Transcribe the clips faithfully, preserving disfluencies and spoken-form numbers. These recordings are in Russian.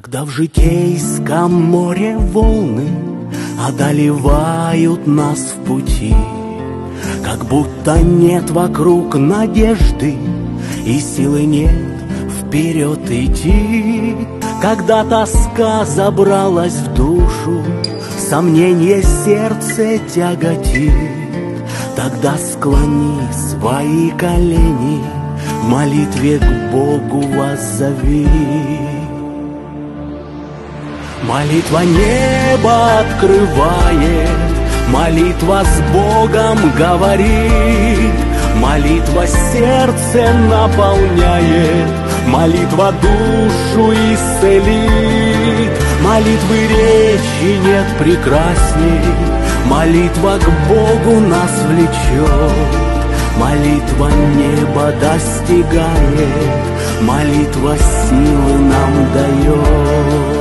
Когда в житейском море волны одолевают нас в пути, как будто нет вокруг надежды и силы нет вперед идти. Когда тоска забралась в душу, сомнение сердце тяготит, тогда склони свои колени, в молитве к Богу воззови. Молитва небо открывает, молитва с Богом говорит, молитва сердце наполняет, молитва душу исцелит. Молитвы речи нет прекрасней, молитва к Богу нас влечет, молитва небо достигает, молитва силы нам дает.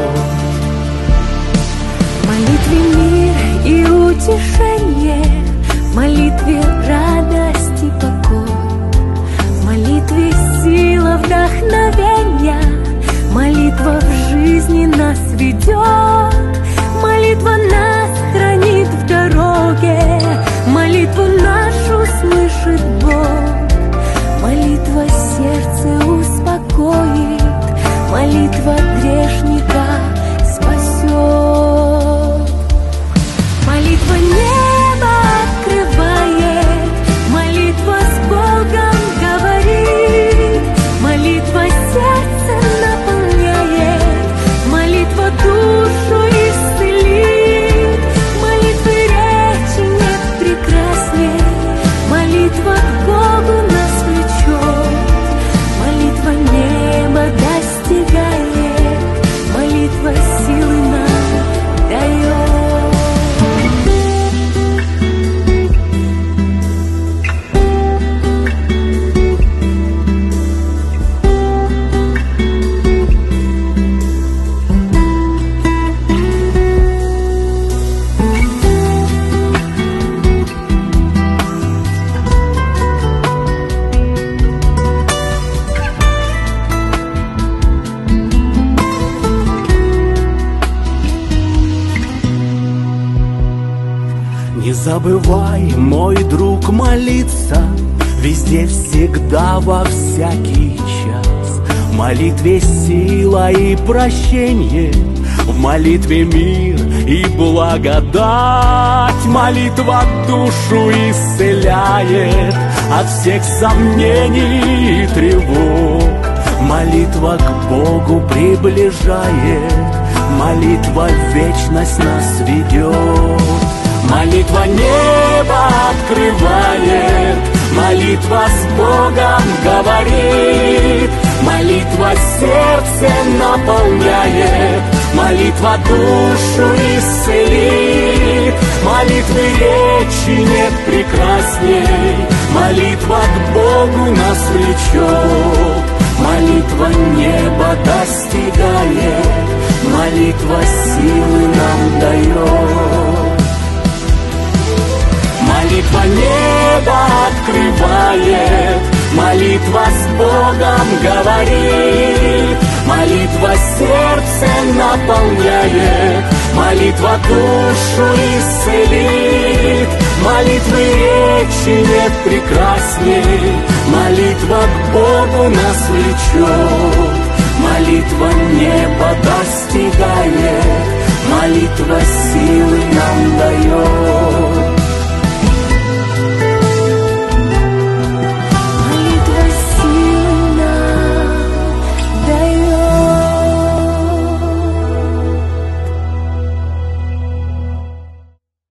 В молитве мир и утешение, в молитве радость и покой, в молитве сила вдохновения, молитва в жизни нас ведет, молитва нас хранит в дороге, молитву нашу слышит Бог, молитва сердце успокоит, молитва грешника спасет. Молитва небо открывает, молитва с Богом говорит, молитва сердце наполняет, молитва душу исцелит. Молитвы речи нет прекрасней, молитва к Богу нас влечет, молитва небо достигает, молитва силы нам дает. Не забывай, мой друг, молиться везде, всегда, во всякий час. В молитве сила и прощение, в молитве мир и благодать. Молитва душу исцеляет от всех сомнений и тревог. Молитва к Богу приближает, молитва в вечность нас ведет. Молитва небо открывает, молитва с Богом говорит, молитва сердце наполняет, молитва душу исцелит. Молитвы речи нет прекрасней, молитва к Богу нас влечет, молитва небо достигает, молитва силы нам дает. Молитва небо открывает, молитва с Богом говорит, молитва сердце наполняет, молитва душу исцелит. Молитвы речи нет прекрасней, молитва к Богу нас влечет, молитва небо достигает, молитва силы нам